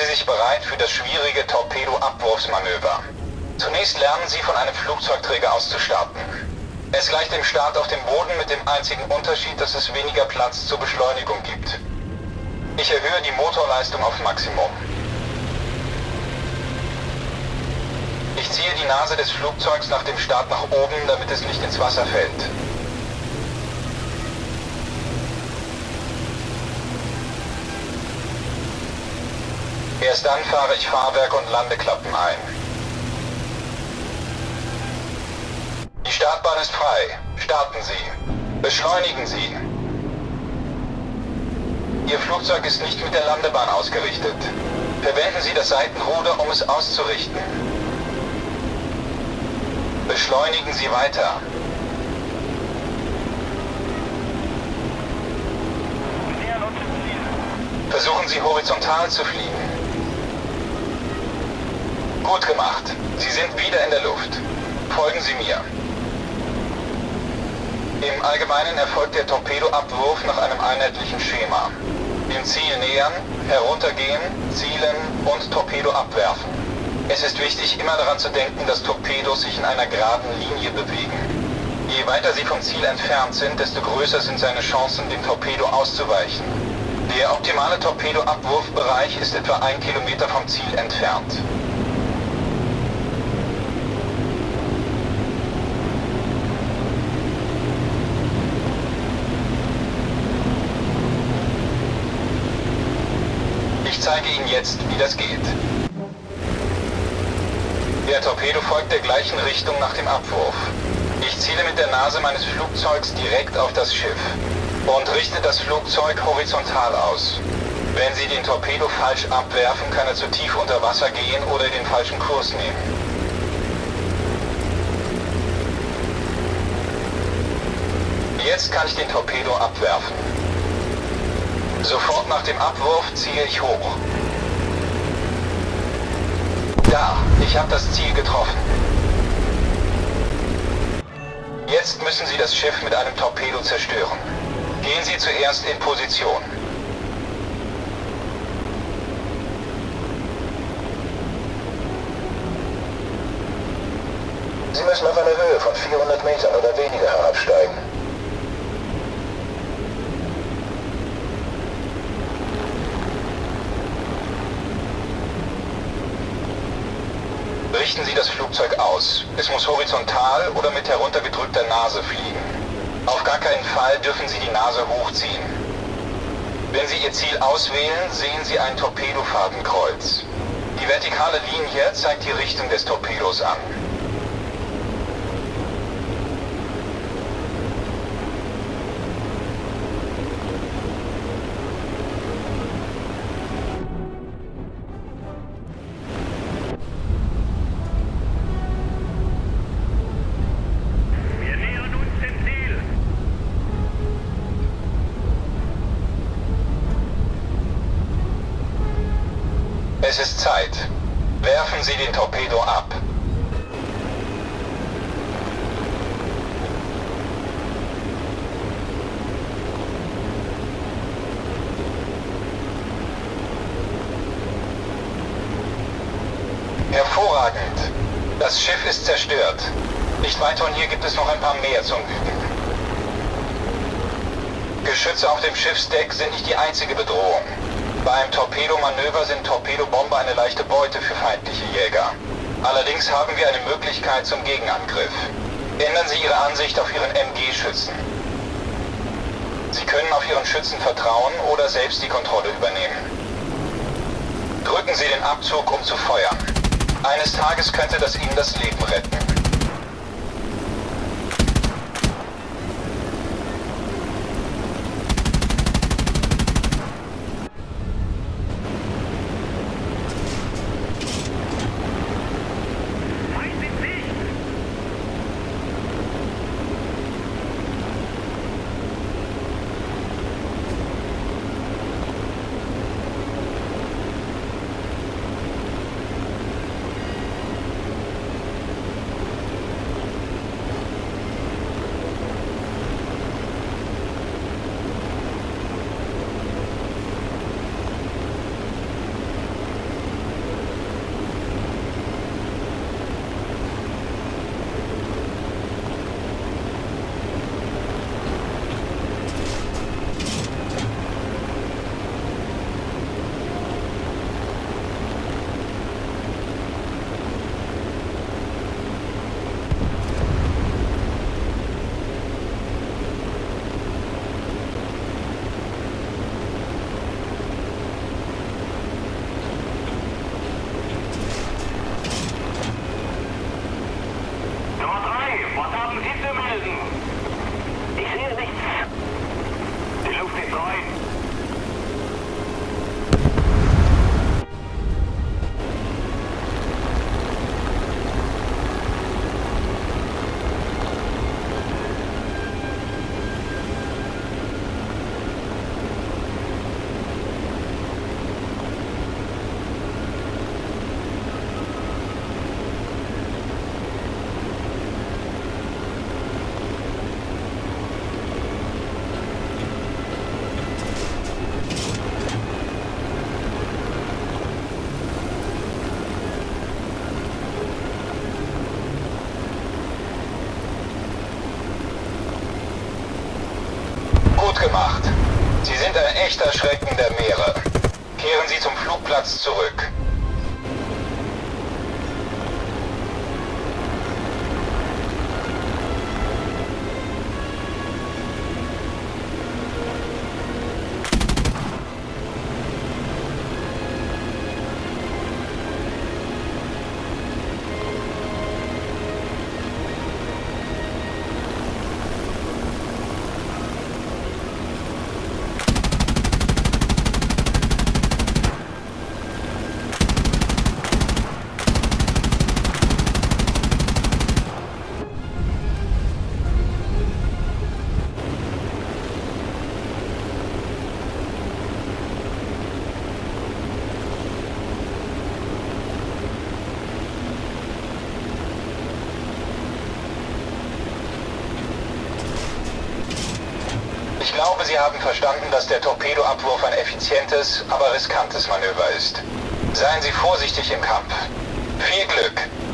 sich bereit für das schwierige Torpedo-Abwurfsmanöver. Zunächst lernen Sie, von einem Flugzeugträger aus zu starten. Es gleicht dem Start auf dem Boden mit dem einzigen Unterschied, dass es weniger Platz zur Beschleunigung gibt. Ich erhöhe die Motorleistung auf Maximum. Ich ziehe die Nase des Flugzeugs nach dem Start nach oben, damit es nicht ins Wasser fällt. Erst dann fahre ich Fahrwerk und Landeklappen ein. Die Startbahn ist frei. Starten Sie. Beschleunigen Sie. Ihr Flugzeug ist nicht mit der Landebahn ausgerichtet. Verwenden Sie das Seitenruder, um es auszurichten. Beschleunigen Sie weiter. Versuchen Sie horizontal zu fliegen. Gut gemacht. Sie sind wieder in der Luft. Folgen Sie mir. Im Allgemeinen erfolgt der Torpedoabwurf nach einem einheitlichen Schema. Dem Ziel nähern, heruntergehen, zielen und Torpedo abwerfen. Es ist wichtig, immer daran zu denken, dass Torpedos sich in einer geraden Linie bewegen. Je weiter sie vom Ziel entfernt sind, desto größer sind seine Chancen, dem Torpedo auszuweichen. Der optimale Torpedoabwurfbereich ist etwa 1 Kilometer vom Ziel entfernt. Ich zeige Ihnen jetzt, wie das geht. Der Torpedo folgt der gleichen Richtung nach dem Abwurf. Ich ziele mit der Nase meines Flugzeugs direkt auf das Schiff und richte das Flugzeug horizontal aus. Wenn Sie den Torpedo falsch abwerfen, kann er zu tief unter Wasser gehen oder den falschen Kurs nehmen. Jetzt kann ich den Torpedo abwerfen. Sofort nach dem Abwurf ziehe ich hoch. Da, ich habe das Ziel getroffen. Jetzt müssen Sie das Schiff mit einem Torpedo zerstören. Gehen Sie zuerst in Position. Sie müssen auf eine Höhe von 400 Metern oder weniger herabsteigen. Richten Sie das Flugzeug aus. Es muss horizontal oder mit heruntergedrückter Nase fliegen. Auf gar keinen Fall dürfen Sie die Nase hochziehen. Wenn Sie Ihr Ziel auswählen, sehen Sie ein Torpedofadenkreuz. Die vertikale Linie zeigt die Richtung des Torpedos an. Es ist Zeit. Werfen Sie den Torpedo ab. Hervorragend. Das Schiff ist zerstört. Nicht weit von hier gibt es noch ein paar mehr zum Üben. Geschütze auf dem Schiffsdeck sind nicht die einzige Bedrohung. Beim Torpedomanöver sind Torpedobomber eine leichte Beute für feindliche Jäger. Allerdings haben wir eine Möglichkeit zum Gegenangriff. Ändern Sie Ihre Ansicht auf Ihren MG-Schützen. Sie können auf Ihren Schützen vertrauen oder selbst die Kontrolle übernehmen. Drücken Sie den Abzug, um zu feuern. Eines Tages könnte das Ihnen das Leben retten. gemacht. Sie sind ein echter Schrecken der Meere. Kehren Sie zum Flugplatz zurück. Ich glaube, Sie haben verstanden, dass der Torpedoabwurf ein effizientes, aber riskantes Manöver ist. Seien Sie vorsichtig im Kampf. Viel Glück!